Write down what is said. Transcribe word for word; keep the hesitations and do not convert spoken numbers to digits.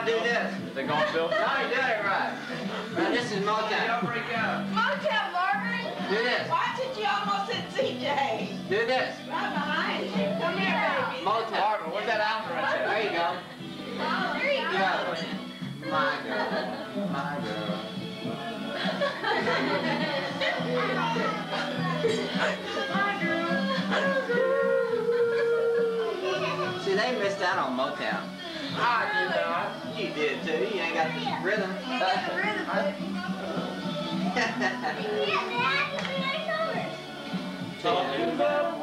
do this. They going still? No, you did it right. Now this is Motown. Motown, Margaret. Do this. Watch it, you almost hit C J. Do this. Right behind you. Come here, baby. Motown. Marvin, where's that Alvin right there? There you go. There you The go. other way. My girl. My girl. See, they missed out on Motown. I did not. You did too. You ain't got the rhythm. Yeah, Dad, we got colors. Talking about